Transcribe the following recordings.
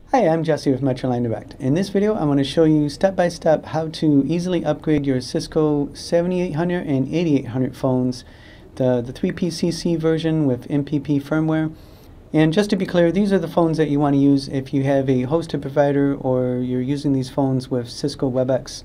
Hi, I'm Jesse with MetrolineDirect. In this video, I'm going to show you step-by-step how to easily upgrade your Cisco 7800 and 8800 phones, the 3PCC version with MPP firmware. And just to be clear, these are the phones that you want to use if you have a hosted provider or you're using these phones with Cisco WebEx.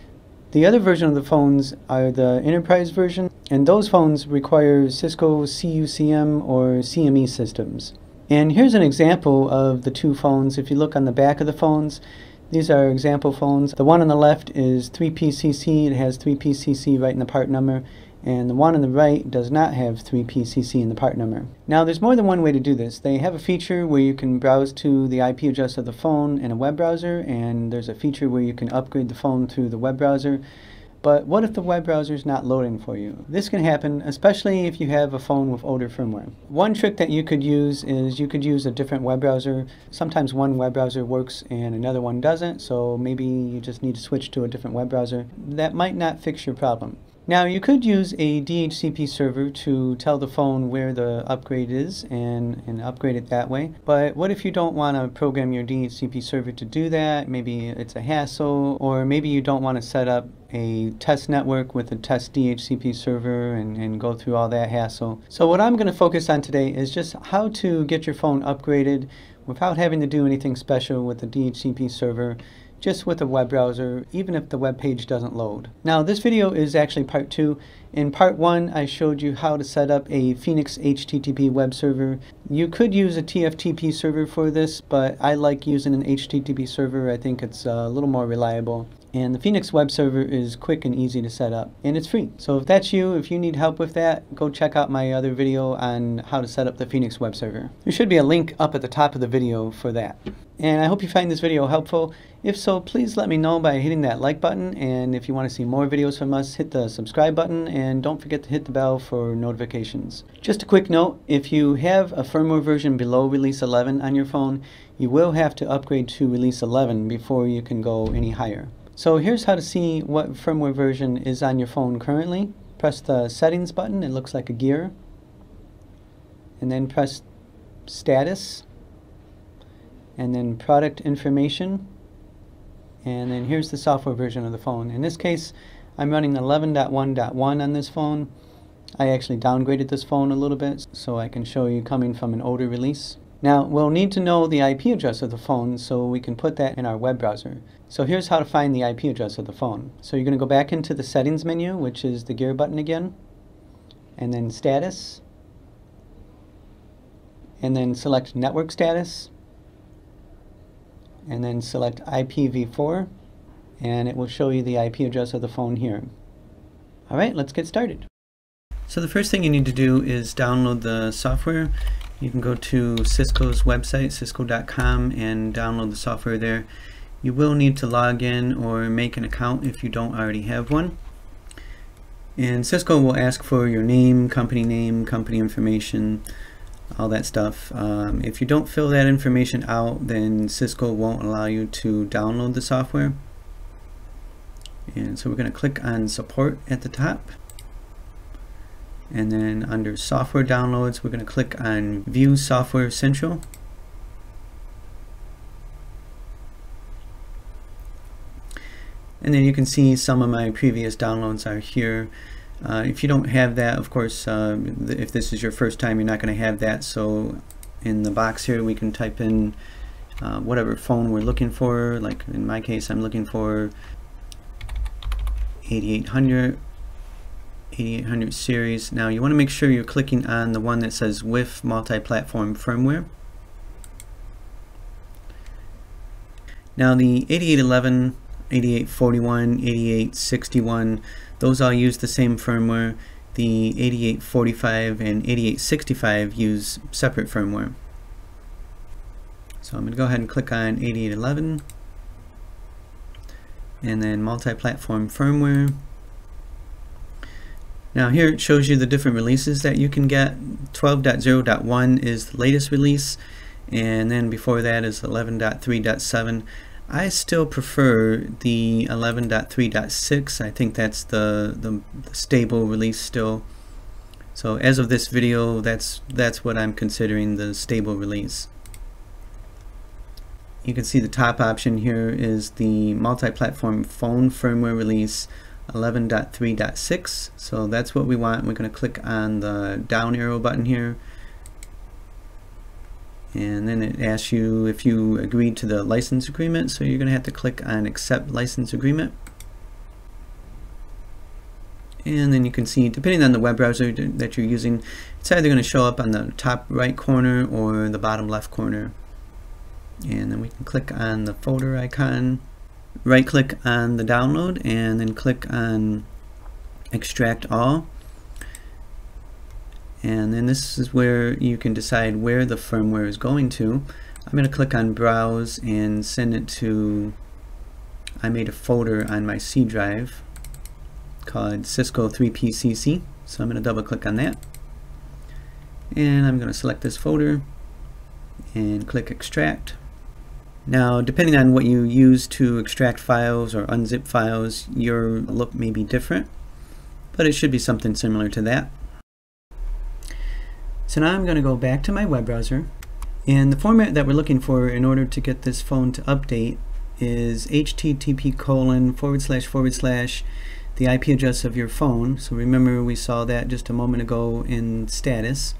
The other version of the phones are the enterprise version, and those phones require Cisco CUCM or CME systems. And here's an example of the two phones. If you look on the back of the phones, these are example phones. The one on the left is 3PCC. It has 3PCC right in the part number. And the one on the right does not have 3PCC in the part number. Now there's more than one way to do this. They have a feature where you can browse to the IP address of the phone in a web browser, and there's a feature where you can upgrade the phone through the web browser. But what if the web browser is not loading for you? This can happen, especially if you have a phone with older firmware. One trick that you could use is you could use a different web browser. Sometimes one web browser works and another one doesn't, so maybe you just need to switch to a different web browser. That might not fix your problem. Now you could use a DHCP server to tell the phone where the upgrade is and upgrade it that way. But what if you don't want to program your DHCP server to do that? Maybe it's a hassle, or maybe you don't want to set up a test network with a test DHCP server and go through all that hassle. So what I'm going to focus on today is just how to get your phone upgraded without having to do anything special with the DHCP server, just with a web browser, even if the web page doesn't load. Now this video is actually part 2. In part 1 I showed you how to set up a Phoenix HTTP web server. You could use a TFTP server for this, but I like using an HTTP server. I think it's a little more reliable. And the Phoenix web server is quick and easy to set up, and it's free. So if that's you, if you need help with that, go check out my other video on how to set up the Phoenix web server. There should be a link up at the top of the video for that. And I hope you find this video helpful. If so, please let me know by hitting that like button, and if you want to see more videos from us, hit the subscribe button, and don't forget to hit the bell for notifications. Just a quick note, if you have a firmware version below release 11 on your phone, you will have to upgrade to release 11 before you can go any higher. So here's how to see what firmware version is on your phone currently. Press the settings button, it looks like a gear, and then press status, and then product information, and then here's the software version of the phone. In this case I'm running 11.1.1 on this phone. I actually downgraded this phone a little bit so I can show you coming from an older release. Now we'll need to know the IP address of the phone so we can put that in our web browser. So here's how to find the IP address of the phone. So you're going to go back into the settings menu, which is the gear button again, and then status, and then select network status, and then select IPv4, and it will show you the IP address of the phone here. Alright, let's get started. So the first thing you need to do is download the software. You can go to Cisco's website, cisco.com, and download the software there. You will need to log in or make an account if you don't already have one. And Cisco will ask for your name, company information, all that stuff. If you don't fill that information out, then Cisco won't allow you to download the software. And so we're going to click on support at the top. And then under software downloads, we're going to click on view software central. And then you can see some of my previous downloads are here. If you don't have that, of course, if this is your first time, you're not going to have that. So in the box here, we can type in whatever phone we're looking for. Like in my case, I'm looking for 8800 series. Now you want to make sure you're clicking on the one that says with multi-platform firmware. Now the 8811, 8841, 8861, those all use the same firmware. The 8845 and 8865 use separate firmware. So I'm going to go ahead and click on 8811 and then multi-platform firmware. Now here it shows you the different releases that you can get. 12.0.1 is the latest release, and then before that is 11.3.7. I still prefer the 11.3.6. I think that's the stable release still. So as of this video, that's what I'm considering the stable release. you can see the top option here is the multi-platform phone firmware release 11.3.6. So that's what we want. We're going to click on the down arrow button here, and then it asks you if you agreed to the license agreement. So you're going to have to click on accept license agreement. And then you can see, depending on the web browser that you're using, it's either going to show up on the top right corner or the bottom left corner. And then we can click on the folder icon, right click on the download, and then click on extract all. And then this is where you can decide where the firmware is going to. I'm going to click on browse and send it to, I made a folder on my C drive called Cisco 3PCC. So I'm going to double click on that. And I'm going to select this folder and click extract. Now, depending on what you use to extract files or unzip files, your look may be different, but it should be something similar to that. So now I'm going to go back to my web browser, and the format that we're looking for in order to get this phone to update is http:// the IP address of your phone. So remember, we saw that just a moment ago in status,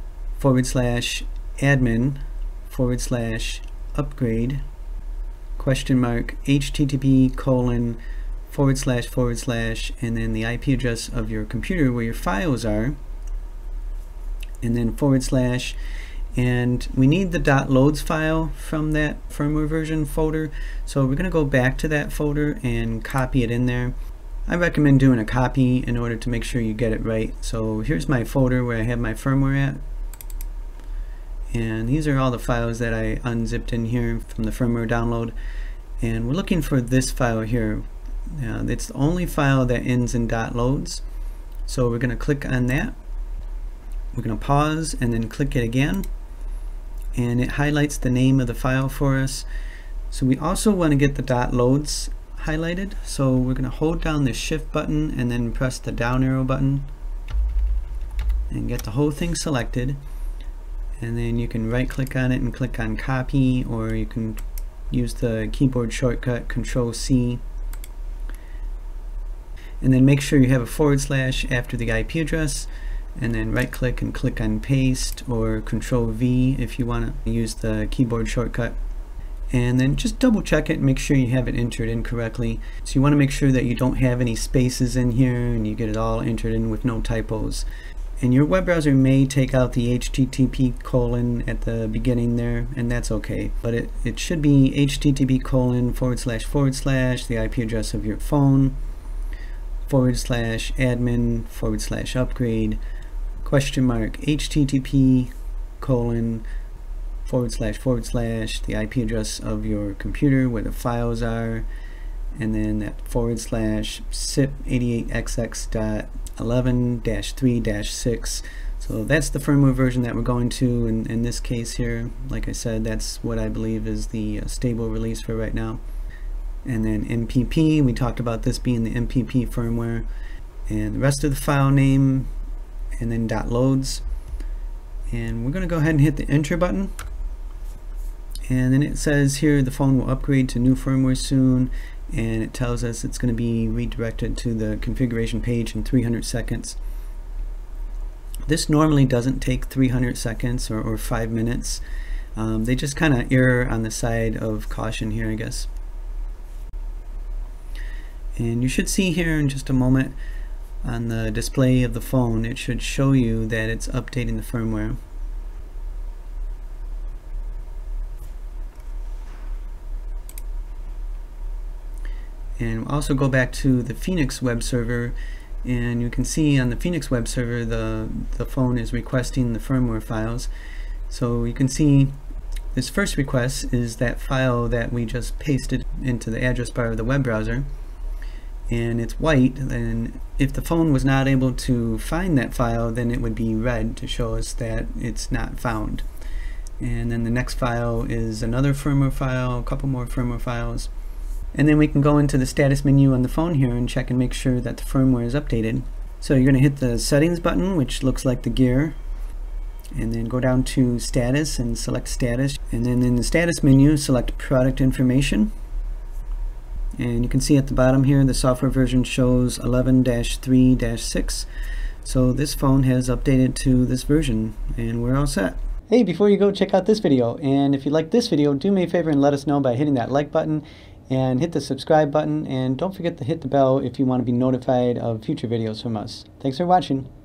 /admin /upgrade $http:// and then the IP address of your computer where your files are, and then / and we need the .loads file from that firmware version folder. So we're going to go back to that folder and copy it in there. I recommend doing a copy in order to make sure you get it right. So here's my folder where I have my firmware at. And these are all the files that I unzipped in here from the firmware download. And we're looking for this file here. It's the only file that ends in .loads. So we're going to click on that. We're going to pause and then click it again. And it highlights the name of the file for us. So we also want to get the .loads highlighted. So we're going to hold down the shift button and then press the down arrow button and get the whole thing selected. And then you can right click on it and click on copy, or you can use the keyboard shortcut Control-C, and then make sure you have a / after the IP address, and then right click and click on paste, or Control-V if you want to use the keyboard shortcut. And then just double check it and make sure you have it entered in correctly. So you want to make sure that you don't have any spaces in here and you get it all entered in with no typos. And your web browser may take out the http: at the beginning there, and that's okay. But it should be http: // the IP address of your phone, /admin /upgrade $http: // the IP address of your computer where the files are, and then that /sip88xx.11-3-6. So that's the firmware version that we're going to in this case here. Like I said, that's what I believe is the stable release for right now. And then MPP, we talked about this being the MPP firmware, and the rest of the file name, and then .loads. And we're going to go ahead and hit the enter button. And then it says here the phone will upgrade to new firmware soon, and it tells us it's going to be redirected to the configuration page in 300 seconds. This normally doesn't take 300 seconds or 5 minutes. They just kind of err on the side of caution here, I guess. And you should see here in just a moment on the display of the phone, it should show you that it's updating the firmware. And we'll also go back to the Phoenix web server, and you can see on the Phoenix web server the phone is requesting the firmware files. So you can see this first request is that file that we just pasted into the address bar of the web browser, and it's white, and if the phone was not able to find that file, then it would be red to show us that it's not found. And then the next file is another firmware file, a couple more firmware files. And then we can go into the status menu on the phone here and check and make sure that the firmware is updated. So you're going to hit the settings button, which looks like the gear, and then go down to status and select status. And then in the status menu, select product information. And you can see at the bottom here the software version shows 11-3-6. So this phone has updated to this version and we're all set. Hey, before you go, check out this video. And if you like this video, do me a favor and let us know by hitting that like button and hit the subscribe button. And don't forget to hit the bell if you want to be notified of future videos from us. Thanks for watching.